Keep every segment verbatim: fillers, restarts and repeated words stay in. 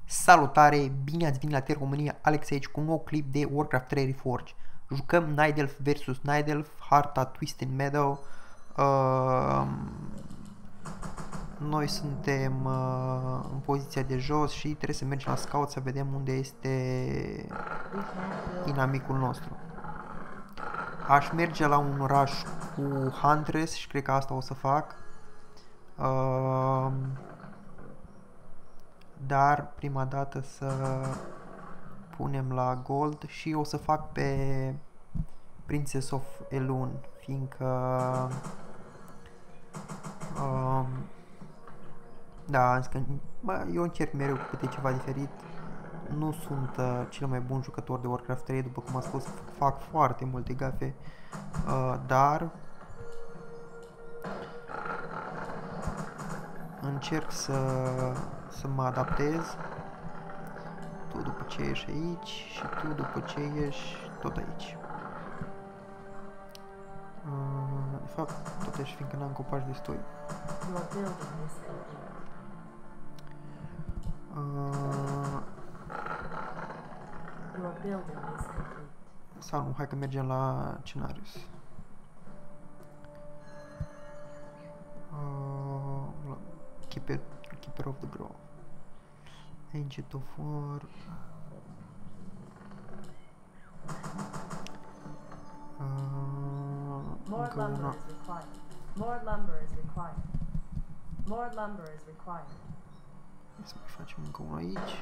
Salutare, bine ați venit la Terra România, Alex aici cu un nou clip de Warcraft trei Reforged. Jucăm Night Elf versus Night Elf, harta Twisted Meadow. Uh, noi suntem uh, în poziția de jos și trebuie să mergem la scout să vedem unde este inamicul nostru. Aș merge la un rush cu Huntress și cred că asta o să fac. Uh, Dar prima dată să punem la gold și o să fac pe Princess of Elune, fiindcă um, da, am zis că bă, eu încerc mereu câte ceva diferit. Nu sunt uh, cel mai bun jucător de Warcraft trei, după cum am spus, fac foarte multe gafe, uh, dar încerc să să mă adaptez. Tu după ce ești aici și tu după ce ești tot aici. Uh, de fapt, tot ești, fiindcă n-am copaci destui. Uh, sau nu, hai că mergem la Cenarius. Uh, la Keeper, Keeper of the Grove. Ancient of War. Uh, More încă lumber una. is required. More lumber is required. More lumber is required. Hai să mai facem încă una aici.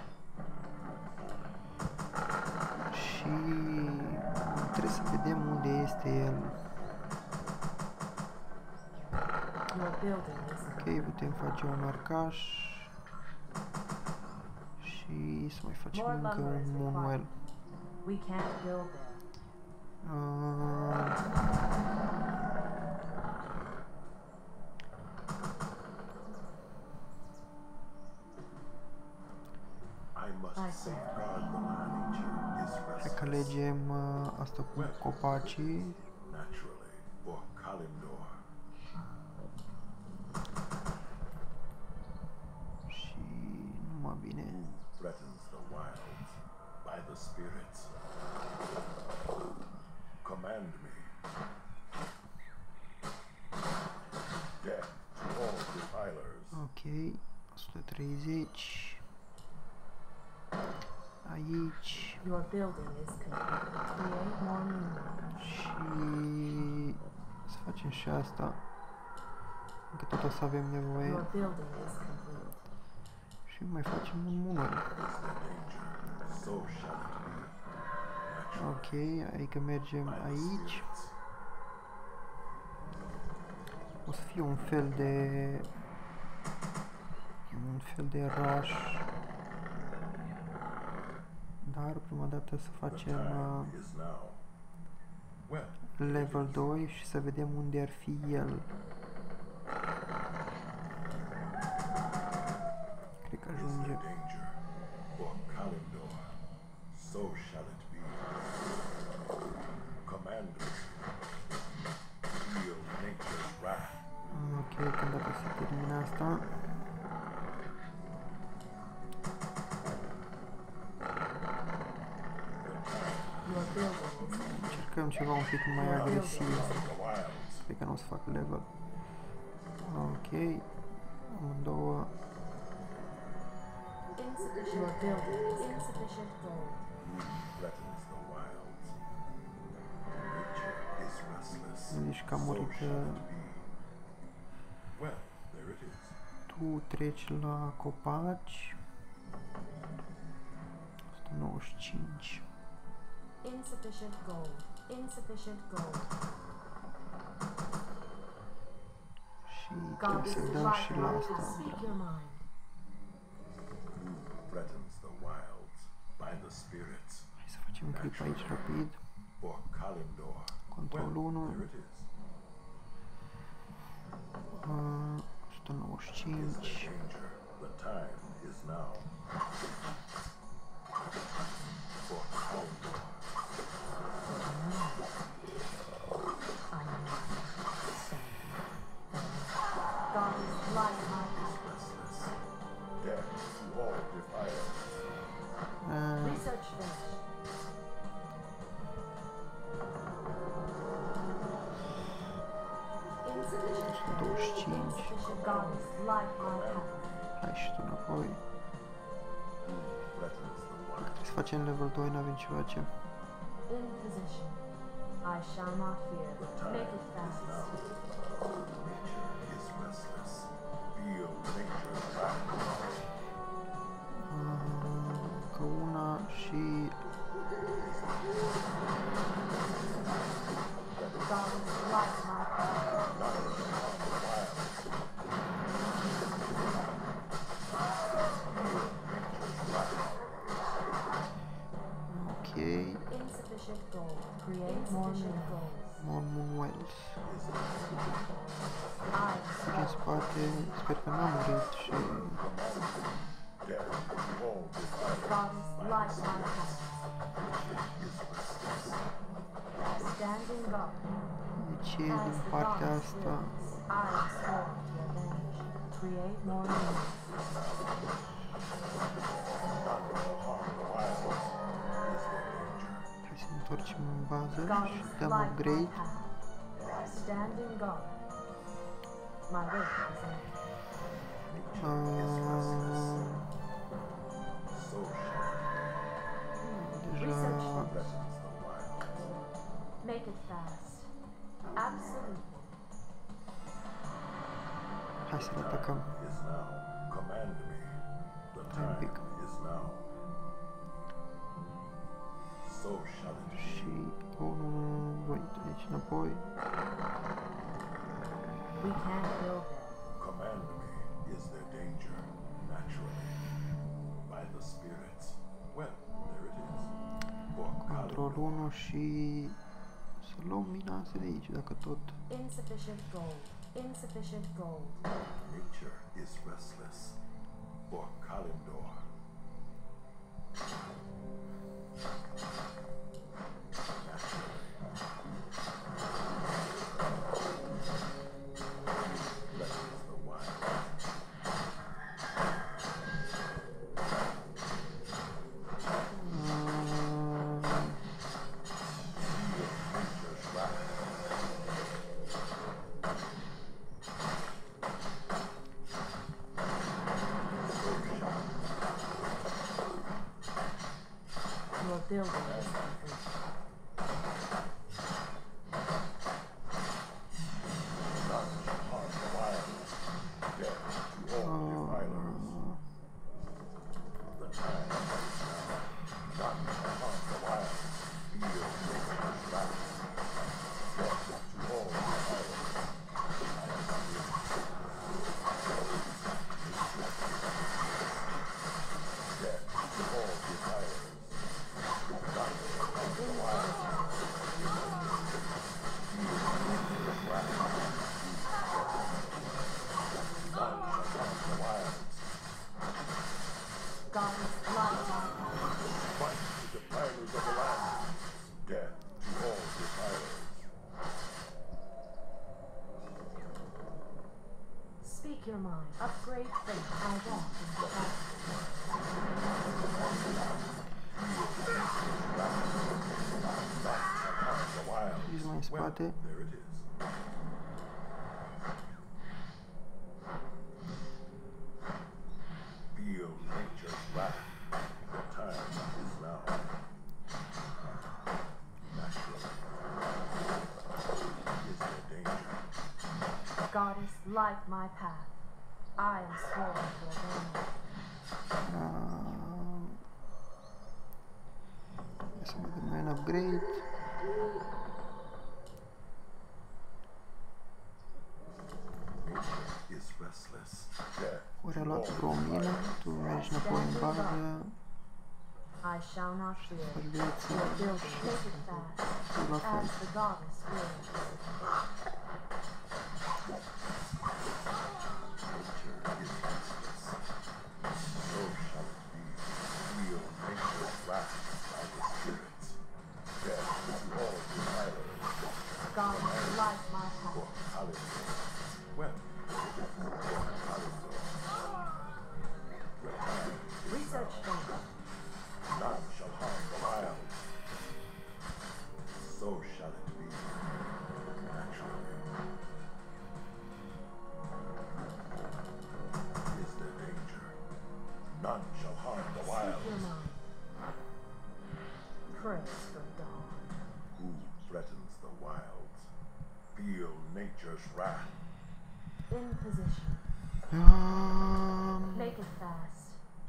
Și trebuie să vedem unde este el. Your building is Ok, putem face un arcaș. Și să mai facem More încă lumber is un Moonwell. We can't build there. Uh, I must safeguard the nature is hai că restless, alegem uh, asta cu copacii. naturally, for Kalimdor. Și numai bine. Threatens the wilds by the spirits. Command me. Death to all defilers. Ok, o sută treizeci. Aici. Your building is complete. Create more moonlight. Și să facem și asta. Încă tot o să avem nevoie. Your building is complete. Și mai facem un Moonwell. Is the danger, so shall it be. Naturally, Ok, adică mergem by the aici. spirits. O să fie un fel de... un fel de rush. Dar prima dată să The facem time uh, is now. Well, level doi și să vedem unde ar fi el. Cred că is the ajunge. danger, for Kalimdor, so shall it be. Command me. Feel nature's wrath. Ok, când dacă se termină asta. Your building is complete. Încercăm ceva un pic mai agresiv. The wilds. Sper că nu o să fac level. Ok. Amândouă. Insufficient. Your building is insufficient gold. Threatens the wilds. Nature is restless. Deci că a So murit. shall uh, it be. Well, there it is. Tu treci la copaci. o sută nouăzeci și cinci. Insufficient gold. Insufficient gold. Și God trebuie is să the dăm și la light asta. speak your mind. Threatens the wilds by the spirits. Hai să facem un clip aici rapid. For Kalimdor. Control Well, unu. there it is. Uh, o sută nouăzeci și Is the cinci. danger. The time is now. For Kalimdor. I am God is light. Restless. Death to all defilers. Goddess, light my path. Hai și tu înapoi. Who threatens the wild? Trebuie să facem level doi, n-avem ce face. In position. I shall not fear. Make it fast. Nature is restless. Feel nature's wrath. Încă una și... Goddess, light my path. Ok. Insufficient gold. Create more gold. More Moon Wells. I În spate, sper că n-am murit și... Death, all desire Goddess, light my path. Standing guard. Deci e din As the partea goddess asta. wills, I am sworn to avenge. Create more meaning. Hai să ne întoarcem în bază și Goddess, dăm light my upgrade. path. Standing guard. My wait is in. Uh, so deja... threatens the wild. Make it fast. Absolutely. Hai să-l atacăm. Is now. Command me. The Hai un time pic. is now. So shall it be. Și... Oh, nu, nu, nu, wait, aici înapoi. We can't build there. Command me. Is there danger? Naturally. By the spirits. Well, there it is. For Control Kalimdor. unu și... Să luăm mina asta de aici, dacă tot. Insufficient gold. Insufficient gold. Nature is restless. For Kalimdor. Threatens the wild. Uh, Nature's wrath. Your building is complete. None shall harm the wild. Death to all defilers. The time is now. None shall harm the wild. Feel nature's wrath. Death to all defilers. Death to all defilers. None shall harm the wild. Feel nature's wrath. None shall harm the wild. Goddess, light my path. Fight the defilers of the land. Death to all defilers. Speak your mind. Upgrade faith. I walk in the path. Harm the wild. Ești mai în Well, spate. there it is. Feel nature's wrath. The time is now. Naturally. Is there danger? Goddess, light my path. I am sworn to avenge. Uh, să mai dăm mai un upgrade. Nature is restless. Death Ori a to luat all vreo mină, defilers. tu mergi înapoi în bază. I shall not fear. Faci viață Your building, make it fast. și la fel. As the goddess wills. Nature is restless. So shall it be. Feel nature's wrath by the spirits. Death to all defilers. Goddess, light my For path. Kalimdor. Well, for Kalimdor. The time is Research now. faith. None shall harm the wild. So shall it be. Naturally. None shall harm the Speak wild. your mind. Pray for dawn. Who threatens the wilds? Feel nature's wrath. In position. Um, Make it fast.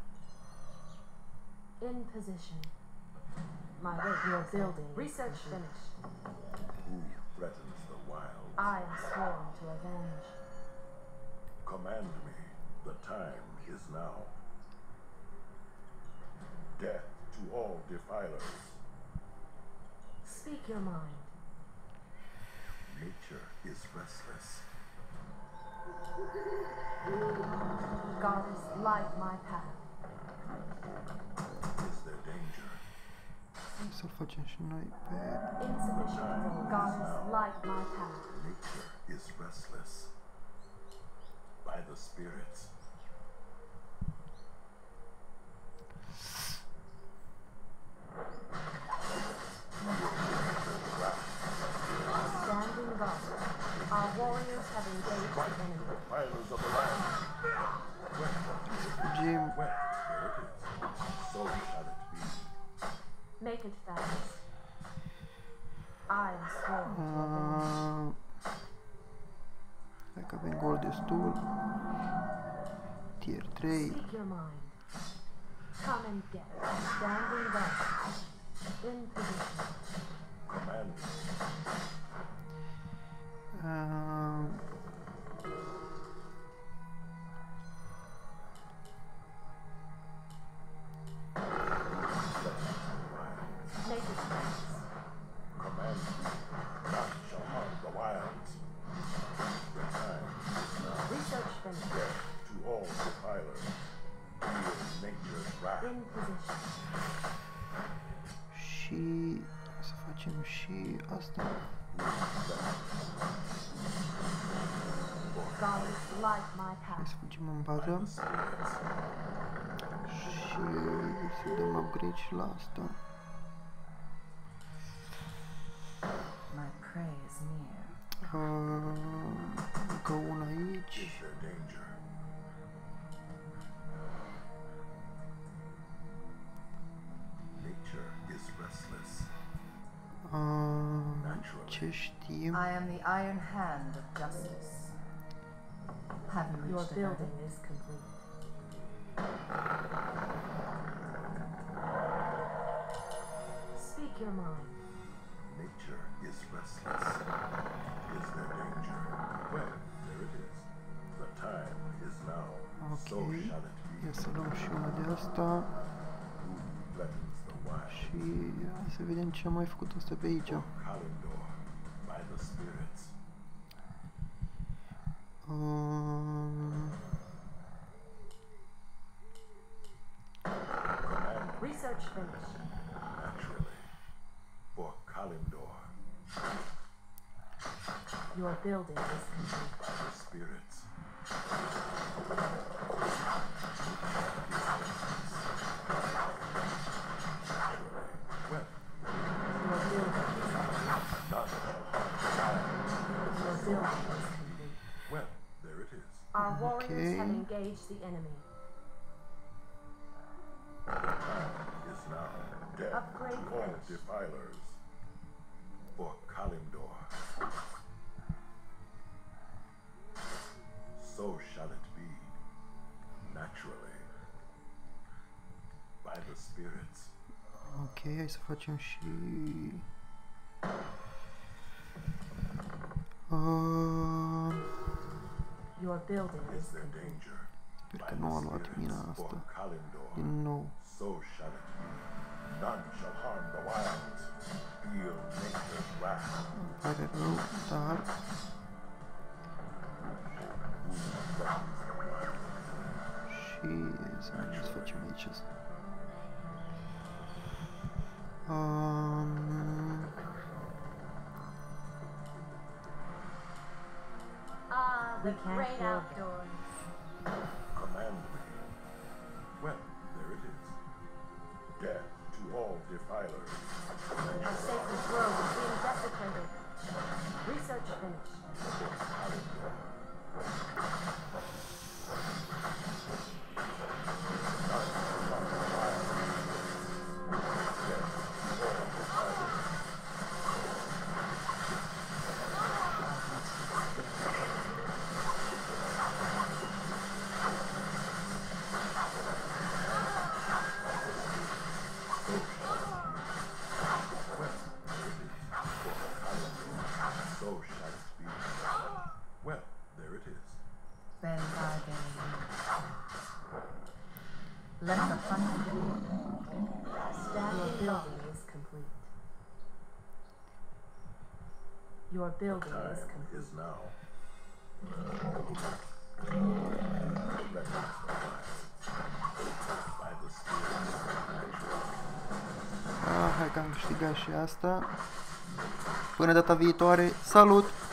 In position. My work, your building. Research finished. Who threatens the wilds? I am sworn to avenge. Command me. The time is now. Death to all defilers. Speak your mind. Nature is restless. Goddess, light my path. Is there danger? să-l facem și noi pe... Insufficient. Goddess, light my path. Nature is restless. By the spirits. Standing guard. Our warriors have engaged the enemy. Defilers of the land. Fugim. Wet, there it is. So shall it be. Make it fast. I am sworn to avenge. Uh, hai că avem gol destul. Tier trei. Speak your mind. Come and get it. Standing guard. In position. Command me. Uh, Make it fast. Command me. None shall harm the wilds. The time is now. Research finished. Death to all defilers. Feel nature's wrath. In position. și să facem și asta. Goddess, light my Hai path. să fugim în bază. Și să dăm upgrade și la asta. My prey is near. Uh, încă una aici. Is there danger? Nature is restless. Uh, ce știm? I am the iron hand of justice. Have you Your reached the building heaven? is complete. Speak your mind. Nature is restless. Is there danger? Well, there it is. The time is now. So Ok. shall it be. Ia să luăm și una de asta. Who threatens the wild? Și hai să vedem ce am mai făcut asta pe aici. Kalendor, by the spirits. Um, Command Research finished. naturally. For Kalendor, Your building is complete. by the spirits. Well, Your building is none shall harm Your building is complete. the Well, there it is. Our warriors have Okay. engaged the enemy. Time is now. Death Upgrade to all finished. defilers. For Kalimdor. So shall it be. Naturally. By the spirits. ok, hai să facem și... Uh, Your building Is is there complete. danger? sper By că the nu a luat spirits. mina For asta Kalimdor. din nou. So shall it be. None shall harm the wilds. Feel nature's wrath. Îmi pare rău, dar... Și să vedem ce facem aici asta. Um, Ah, the We can't great build. outdoors. Command me. Well, there it is. Death to all defilers. Our sacred grove is being desecrated. Research finished. None Your building is complete. Your building is Time complete. is now. Let us arise by the spirits of nature. Ah, hai că am câștigat și asta. Până data viitoare, salut!